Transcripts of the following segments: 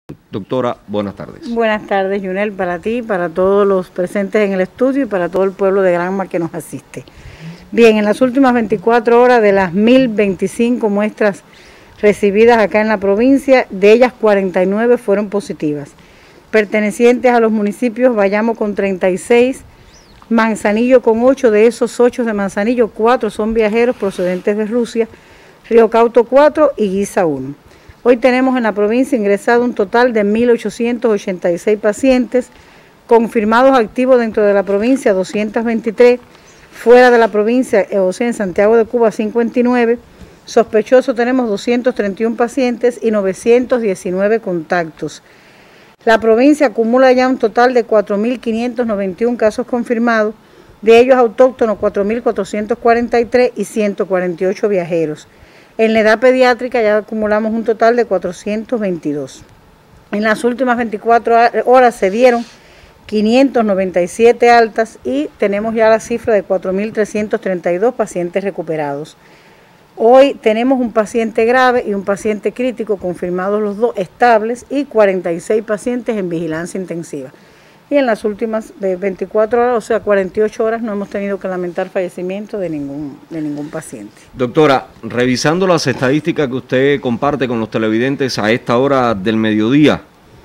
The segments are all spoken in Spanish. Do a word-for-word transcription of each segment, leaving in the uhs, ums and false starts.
Doctora, buenas tardes. Buenas tardes, Yunel, para ti, para todos los presentes en el estudio y para todo el pueblo de Granma que nos asiste. Bien, en las últimas veinticuatro horas de las mil veinticinco muestras recibidas acá en la provincia, de ellas cuarenta y nueve fueron positivas, pertenecientes a los municipios Bayamo con treinta y seis, Manzanillo con ocho, de esos ocho de Manzanillo, cuatro son viajeros procedentes de Rusia, Río Cauto cuatro y Guisa uno. Hoy tenemos en la provincia ingresado un total de mil ochocientos ochenta y seis pacientes, confirmados activos dentro de la provincia doscientos veintitrés, fuera de la provincia, o sea, en Santiago de Cuba cincuenta y nueve, sospechosos tenemos doscientos treinta y uno pacientes y novecientos diecinueve contactos. La provincia acumula ya un total de cuatro mil quinientos noventa y uno casos confirmados, de ellos autóctonos cuatro mil cuatrocientos cuarenta y tres y ciento cuarenta y ocho viajeros. En la edad pediátrica ya acumulamos un total de cuatrocientos veintidós. En las últimas veinticuatro horas se dieron quinientos noventa y siete altas y tenemos ya la cifra de cuatro mil trescientos treinta y dos pacientes recuperados. Hoy tenemos un paciente grave y un paciente crítico, confirmados los dos estables, y cuarenta y seis pacientes en vigilancia intensiva. Y en las últimas veinticuatro horas, o sea, cuarenta y ocho horas, no hemos tenido que lamentar fallecimiento de ningún, de ningún paciente. Doctora, revisando las estadísticas que usted comparte con los televidentes a esta hora del mediodía,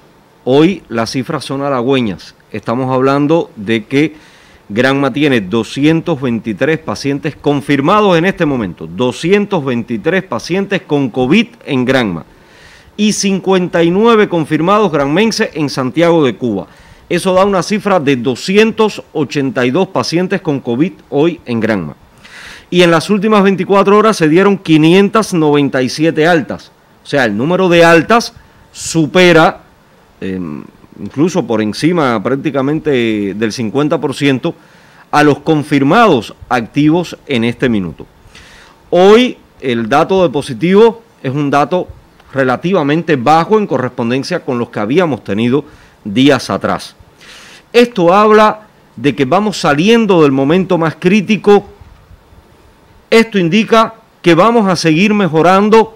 hoy las cifras son halagüeñas. Estamos hablando de que Granma tiene doscientos veintitrés pacientes confirmados en este momento, doscientos veintitrés pacientes con COVID en Granma y cincuenta y nueve confirmados granmenses en Santiago de Cuba. Eso da una cifra de doscientos ochenta y dos pacientes con COVID hoy en Granma. Y en las últimas veinticuatro horas se dieron quinientas noventa y siete altas. O sea, el número de altas supera, eh, incluso por encima prácticamente del cincuenta por ciento, a los confirmados activos en este minuto. Hoy el dato de positivo es un dato relativamente bajo en correspondencia con los que habíamos tenido días atrás. Esto habla de que vamos saliendo del momento más crítico. Esto indica que vamos a seguir mejorando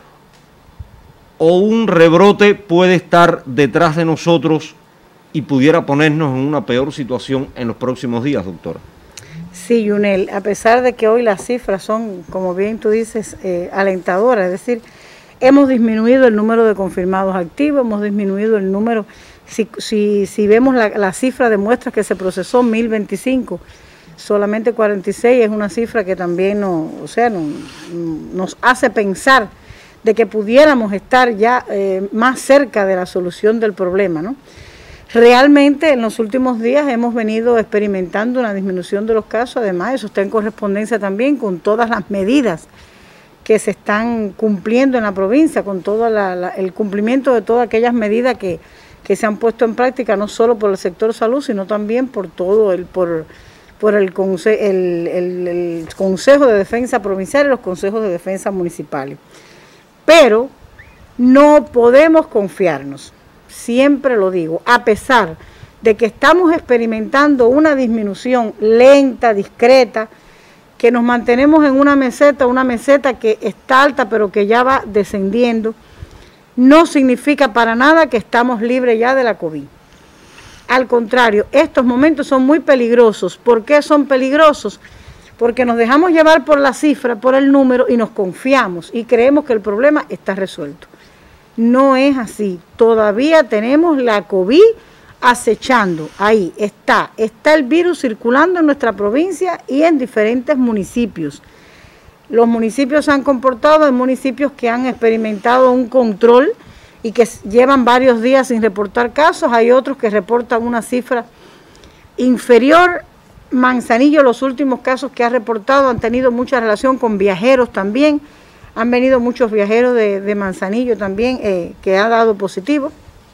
o un rebrote puede estar detrás de nosotros y pudiera ponernos en una peor situación en los próximos días, doctora. Sí, Yunel, a pesar de que hoy las cifras son, como bien tú dices, eh, alentadoras, es decir, hemos disminuido el número de confirmados activos, hemos disminuido el número, si, si, si vemos la, la cifra de muestras que se procesó, mil veinticinco, solamente cuarenta y seis es una cifra que también no, o sea, no, nos hace pensar de que pudiéramos estar ya eh, más cerca de la solución del problema, ¿no? Realmente en los últimos días hemos venido experimentando una disminución de los casos, además eso está en correspondencia también con todas las medidas que se están cumpliendo en la provincia, con todo la, la, el cumplimiento de todas aquellas medidas que, que se han puesto en práctica, no solo por el sector salud, sino también por todo el, por, por el, conse el, el, el Consejo de Defensa Provincial y los consejos de defensa municipales. Pero no podemos confiarnos, siempre lo digo, a pesar de que estamos experimentando una disminución lenta, discreta, que nos mantenemos en una meseta, una meseta que está alta pero que ya va descendiendo, no significa para nada que estamos libres ya de la COVID. Al contrario, estos momentos son muy peligrosos. ¿Por qué son peligrosos? Porque nos dejamos llevar por la cifra, por el número y nos confiamos y creemos que el problema está resuelto. No es así. Todavía tenemos la COVID acechando, ahí está, está el virus circulando en nuestra provincia y en diferentes municipios. Los municipios se han comportado en municipios que han experimentado un control y que llevan varios días sin reportar casos, hay otros que reportan una cifra inferior. Manzanillo, los últimos casos que ha reportado han tenido mucha relación con viajeros también, han venido muchos viajeros de, de Manzanillo también eh, que ha dado positivo.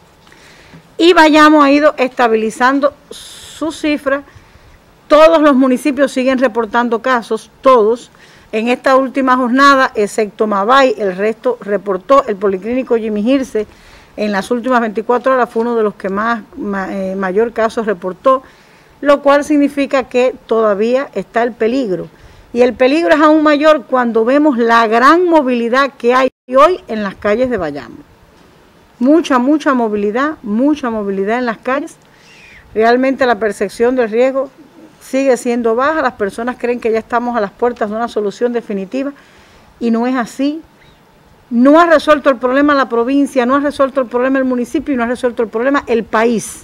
Y Bayamo ha ido estabilizando su cifra. Todos los municipios siguen reportando casos, todos. En esta última jornada, excepto Mabay, el resto reportó. El Policlínico Jimmy Girse en las últimas veinticuatro horas fue uno de los que más ma, eh, mayor casos reportó, lo cual significa que todavía está el peligro. Y el peligro es aún mayor cuando vemos la gran movilidad que hay hoy en las calles de Bayamo. mucha, mucha movilidad, mucha movilidad en las calles. Realmente la percepción del riesgo sigue siendo baja, las personas creen que ya estamos a las puertas de una solución definitiva y no es así. No ha resuelto el problema la provincia, no ha resuelto el problema el municipio y no ha resuelto el problema el país.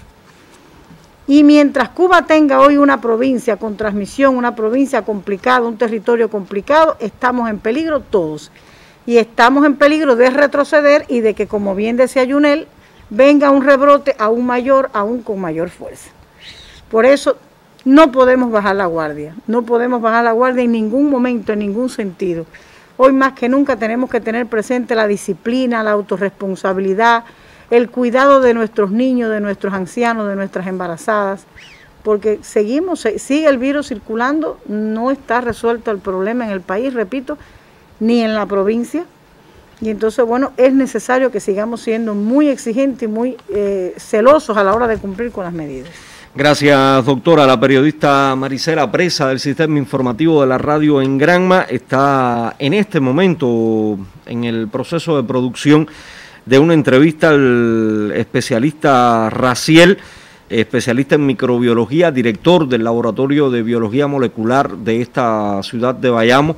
Y mientras Cuba tenga hoy una provincia con transmisión, una provincia complicada, un territorio complicado, estamos en peligro todos. Y estamos en peligro de retroceder y de que, como bien decía Yunel, venga un rebrote aún mayor, aún con mayor fuerza. Por eso no podemos bajar la guardia, no podemos bajar la guardia en ningún momento, en ningún sentido. Hoy más que nunca tenemos que tener presente la disciplina, la autorresponsabilidad, el cuidado de nuestros niños, de nuestros ancianos, de nuestras embarazadas, porque seguimos, sigue el virus circulando, no está resuelto el problema en el país, repito, ni en la provincia, y entonces, bueno, es necesario que sigamos siendo muy exigentes y muy eh, celosos a la hora de cumplir con las medidas. Gracias, doctora. La periodista Marisela Presa del Sistema Informativo de la Radio en Granma está en este momento en el proceso de producción de una entrevista al especialista Raciel, especialista en microbiología, director del Laboratorio de Biología Molecular de esta ciudad de Bayamo,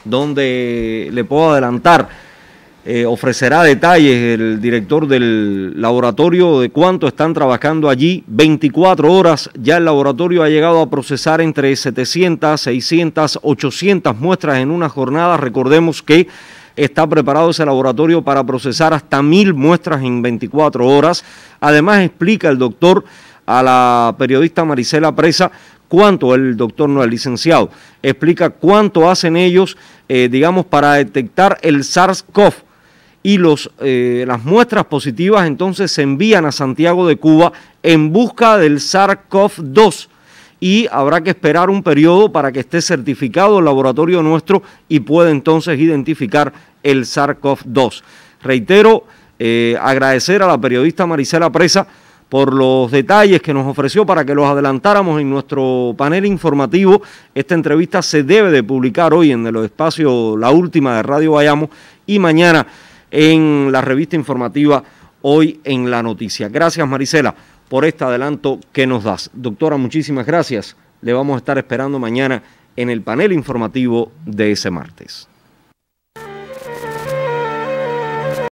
donde le puedo adelantar, eh, ofrecerá detalles el director del laboratorio de cuánto están trabajando allí. veinticuatro horas, ya el laboratorio ha llegado a procesar entre setecientas, seiscientas, ochocientas muestras en una jornada. Recordemos que está preparado ese laboratorio para procesar hasta mil muestras en veinticuatro horas. Además, explica el doctor a la periodista Marisela Presa cuánto, el doctor no, el licenciado, explica cuánto hacen ellos, eh, digamos, para detectar el SARS-CoV. Y los, eh, las muestras positivas entonces se envían a Santiago de Cuba en busca del SARS-CoV dos. Y habrá que esperar un periodo para que esté certificado el laboratorio nuestro y pueda entonces identificar el SARS-CoV dos. Reitero, eh, agradecer a la periodista Marisela Presa por los detalles que nos ofreció para que los adelantáramos en nuestro panel informativo. Esta entrevista se debe de publicar hoy en el espacio La Última de Radio Bayamo y mañana en la revista informativa Hoy en la Noticia. Gracias, Marisela, por este adelanto que nos das. Doctora, muchísimas gracias. Le vamos a estar esperando mañana en el panel informativo de ese martes.